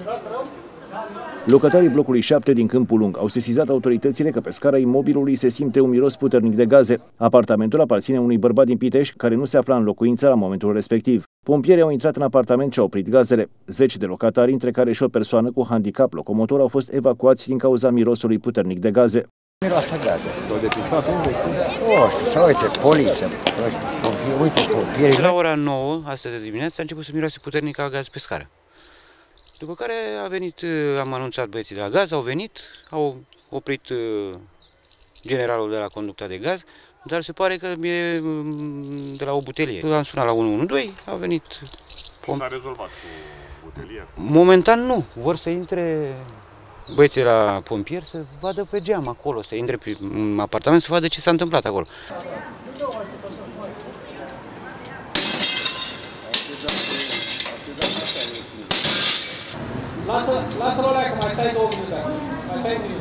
Locatarii blocului 7 din Câmpul Lung au sesizat autoritățile că pe scara imobilului se simte un miros puternic de gaze. Apartamentul aparține unui bărbat din Pitești care nu se afla în locuință la momentul respectiv. Pompierii au intrat în apartament și au oprit gazele. 10 de locatari, între care și o persoană cu handicap locomotor, au fost evacuați din cauza mirosului puternic de gaze. Miroase gaze. Să uite, poliție. Uite, pompierii. La ora 9, astăzi de dimineață, a început să miroase puternic a gaz pe scară. După care a venit, am anunțat băieții de la gaz, au venit, au oprit generalul de la conducta de gaz, dar se pare că e de la o butelie. Am sunat la 112, a venit. S-a rezolvat cu butelia? Momentan nu. Vor să intre băieții la pompieri să vadă pe geam acolo, să intre în apartament să vadă ce s-a întâmplat acolo. Lasă-l ăla că mai stai 2 minute. Mai stai 1 minut.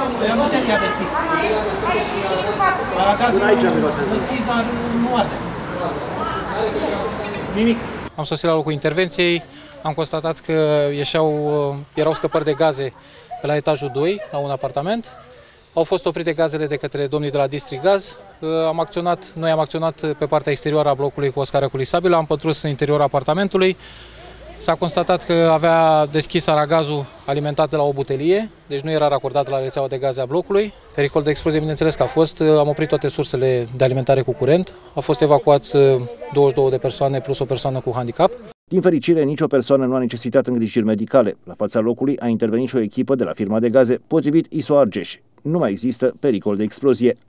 Nimic. Am sosit la locul intervenției, am constatat că erau scăpări de gaze pe la etajul 2, la un apartament. Au fost oprite gazele de către domnii de la District Gaz. Noi am acționat pe partea exterioară a blocului cu o scară culisabilă, am pătrus în interiorul apartamentului. S-a constatat că avea deschis aragazul alimentat de la o butelie, deci nu era racordat la rețeaua de gaze a blocului. Pericol de explozie, bineînțeles că a fost, am oprit toate sursele de alimentare cu curent, au fost evacuați 22 de persoane plus o persoană cu handicap. Din fericire, nicio persoană nu a necesitat îngrijiri medicale. La fața locului a intervenit și o echipă de la firma de gaze, potrivit ISO Argeș. Nu mai există pericol de explozie.